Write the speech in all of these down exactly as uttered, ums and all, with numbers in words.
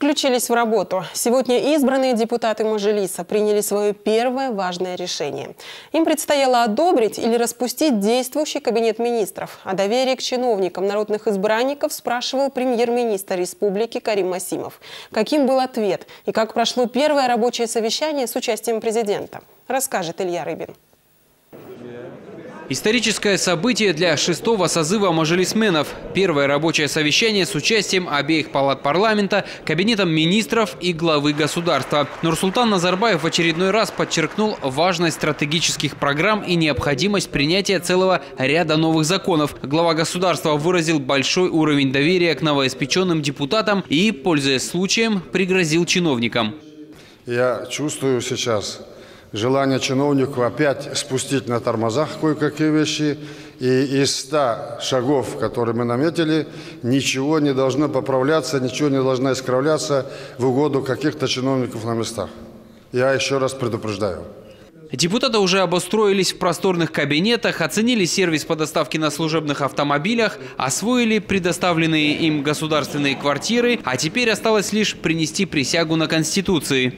Включились в работу. Сегодня избранные депутаты Мажилиса приняли свое первое важное решение. Им предстояло одобрить или распустить действующий кабинет министров. О доверии к чиновникам народных избранников спрашивал премьер-министр республики Карим Масимов. Каким был ответ и как прошло первое рабочее совещание с участием президента, расскажет Илья Рыбин. Историческое событие для шестого созыва мажилисменов. Первое рабочее совещание с участием обеих палат парламента, кабинетом министров и главы государства. Нурсултан Назарбаев в очередной раз подчеркнул важность стратегических программ и необходимость принятия целого ряда новых законов. Глава государства выразил большой уровень доверия к новоиспеченным депутатам и, пользуясь случаем, пригрозил чиновникам. Я чувствую сейчас желание чиновников опять спустить на тормозах кое-какие вещи. И из ста шагов, которые мы наметили, ничего не должно поправляться, ничего не должно искривляться в угоду каких-то чиновников на местах. Я еще раз предупреждаю. Депутаты уже обустроились в просторных кабинетах, оценили сервис по доставке на служебных автомобилях, освоили предоставленные им государственные квартиры, а теперь осталось лишь принести присягу на Конституции.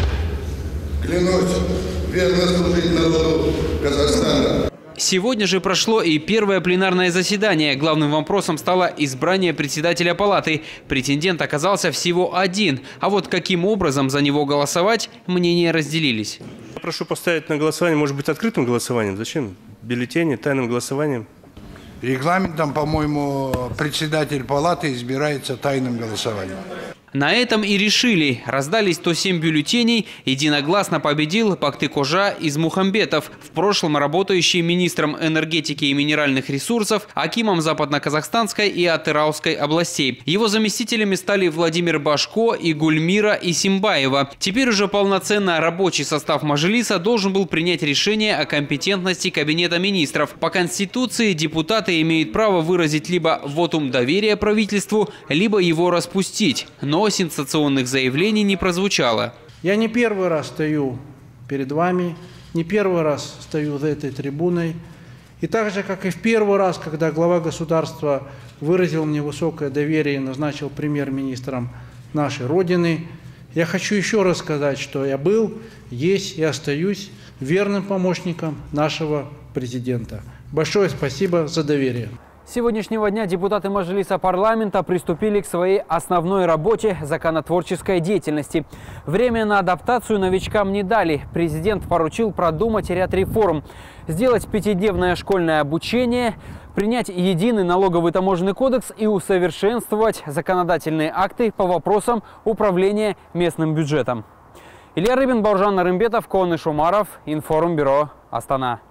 Клянусь верно служить народу Казахстана. Сегодня же прошло и первое пленарное заседание. Главным вопросом стало избрание председателя палаты. Претендент оказался всего один. А вот каким образом за него голосовать, мнения разделились. Прошу поставить на голосование, может быть, открытым голосованием. Зачем? Бюллетени, тайным голосованием. Регламентом, по-моему, председатель палаты избирается тайным голосованием. На этом и решили. Раздались сто семь бюллетеней. Единогласно победил Бактыкожа Измухамбетов, в прошлом работающий министром энергетики и минеральных ресурсов, акимом Западно-Казахстанской и Атырауской областей. Его заместителями стали Владимир Башко и Гульмира Исимбаева. Теперь уже полноценно рабочий состав Мажилиса должен был принять решение о компетентности кабинета министров. По Конституции депутаты имеют право выразить либо вотум доверия правительству, либо его распустить. Но сенсационных заявлений не прозвучало. Я не первый раз стою перед вами, не первый раз стою за этой трибуной. И так же, как и в первый раз, когда глава государства выразил мне высокое доверие и назначил премьер-министром нашей Родины, я хочу еще раз сказать, что я был, есть и остаюсь верным помощником нашего президента. Большое спасибо за доверие. С сегодняшнего дня депутаты Мажилиса парламента приступили к своей основной работе – законотворческой деятельности. Время на адаптацию новичкам не дали. Президент поручил продумать ряд реформ, сделать пятидневное школьное обучение, принять единый налоговый таможенный кодекс и усовершенствовать законодательные акты по вопросам управления местным бюджетом. Илья Рыбин, Бауржан Нарымбетов, Коныш Умаров, Информбюро, Астана.